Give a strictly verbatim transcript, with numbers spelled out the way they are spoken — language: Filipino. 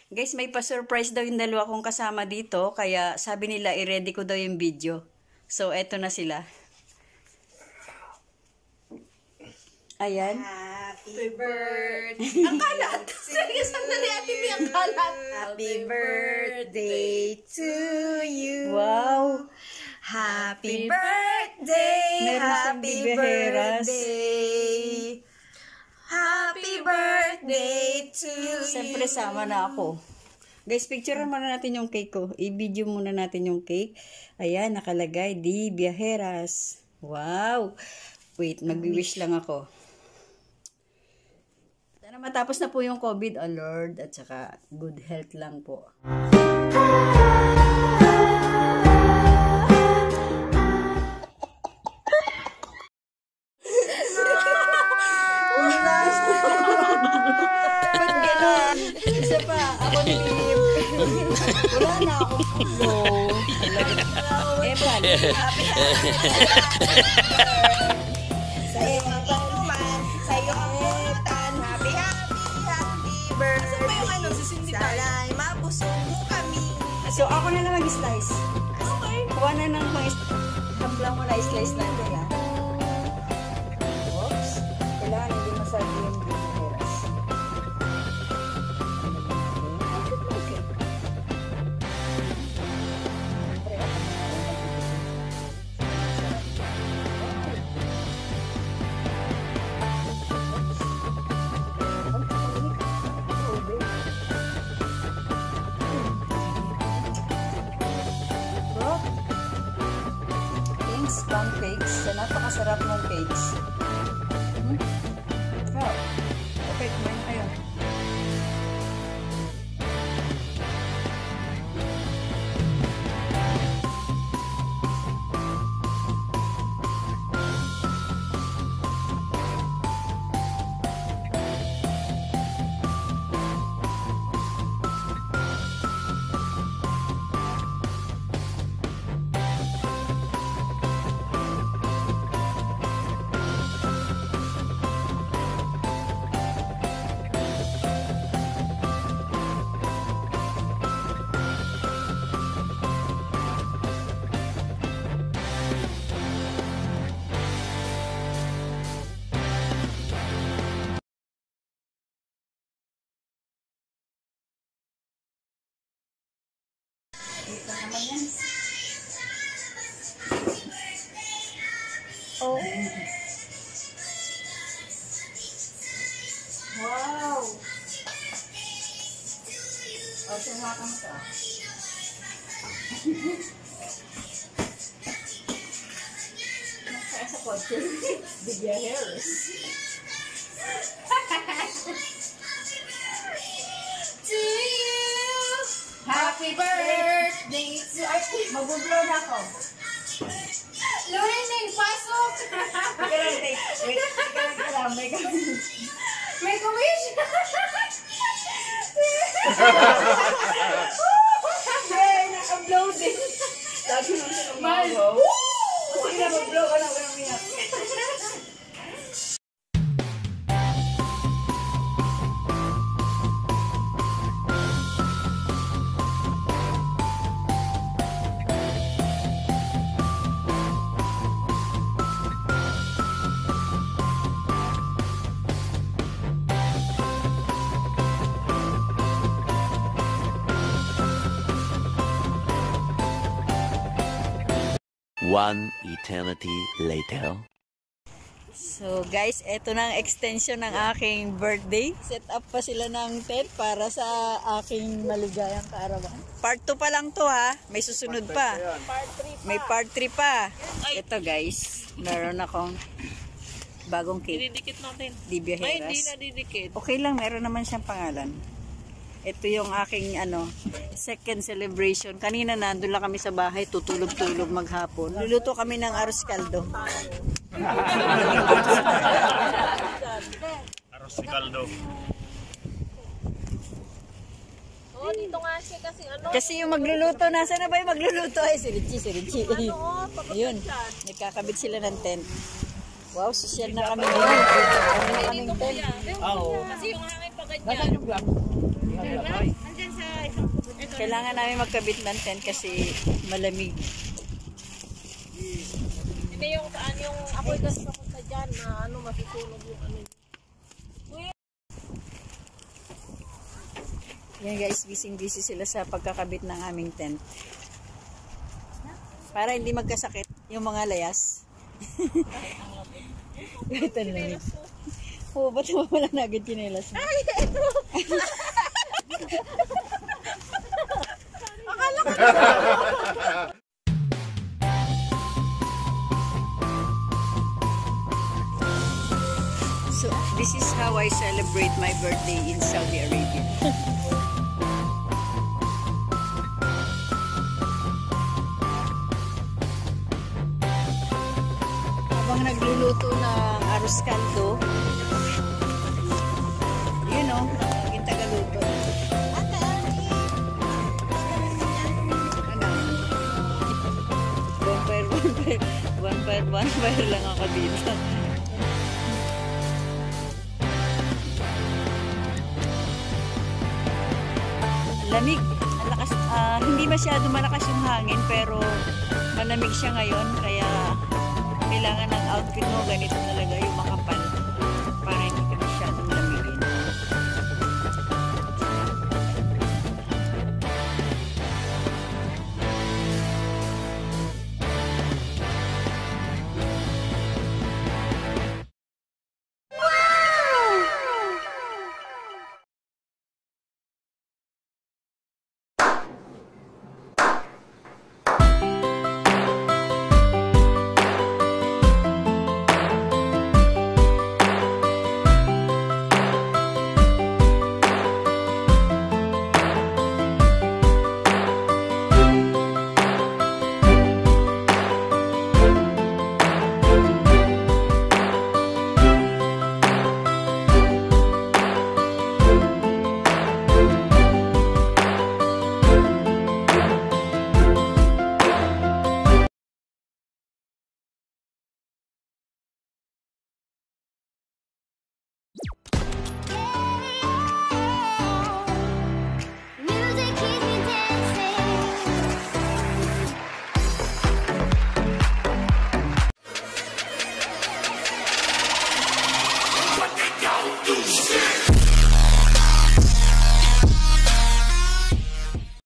Guys, may pa-surprise daw yung dalawa kong kasama dito. Kaya sabi nila, i-ready ko daw yung video. So, eto na sila. Ayan. Happy birthday. Ang kalat. Seryoso na ni Ate Bea ang kalat. Happy birthday to you. Wow. Happy birthday. Happy birthday. Happy birthday to you. Siyempre, sama na ako. Guys, picturean muna natin yung cake ko. I-video muna natin yung cake. Ayan, nakalagay, Di Viajeras. Wow. Wait, mag-wish lang ako. Sana matapos na po yung COVID, oh Lord, at saka good health lang po. Isa pa, ako nililip. Wala na akong flow. Epan. Sa iyo ang pagkuman, sa iyo ang kutan. Happy, happy, happy birthday. Sana'y mabusog mo kami. So, ako na lang mag-slice. Okay. Kuha na ng hamblang mo na i-slice natin, ha? Oops. Kailangan hindi masabi yung bibiheras. Pancakes. So, napakasarap ng cakes. Hmm? Oh. Okay, kumain kayo. Ito naman yan. Oh. Wow. O, sumakan ka. Nasa sa kotse. Di Viajeras. To you. Happy birthday to Ay, Mag-blow na ako. Lorraine, pasok! Wait, wait, wait lang. May May kumish! Hey, naka-blow din. Lagi nung siya kumawaw. Sige na, mag-blow ka na. Walang miyak. One eternity later. So guys, eto na ang extension ng aking birthday. Set up pa sila ng tent para sa aking maligayang kaarawan. Part two pa lang to ha. May susunod pa. May part three pa. Ito guys, meron akong bagong cake. Didikit natin. Di Viajeras. Ay, hindi na didikit. Okay lang, meron naman siyang pangalan. Ito yung aking ano, second celebration. Kanina nandun lang kami sa bahay, tutulog-tulog maghapon. Luluto kami ng arroz caldo. Arroz caldo. Oh, dito nga siya kasi ano. Kasi yung magluluto, nasa na ba yung magluluto? Ay, si Richie, si Richie. Ano, Ayun, nagkakabit sila ng tent. Wow, social na kami ngayon. Ano na kaming tent? Kasi yung hangin pa ganyan. Kailangan namin magkabit ng tent kasi malamig. Hindi yung saan yung apoy gas papunta dyan na ano masusunog yung ano. Yan guys, busy-busy sila sa pagkakabit ng aming tent. Para hindi magkasakit yung mga layas. Ito na lamig. Oo, ba't wala na agad kinelas mo? Ay, ito! Akala ko So, this is how I celebrate my birthday in Saudi Arabia. Habang nagluluto ng arroz caldo, you know, yung tagaluto. Ano? One per one per, one per one per lang ako dito. Lamig. Ang lakas, ah, hindi masyado malakas yung hangin pero malamig siya ngayon kaya kailangan ng outfit mo ganito talaga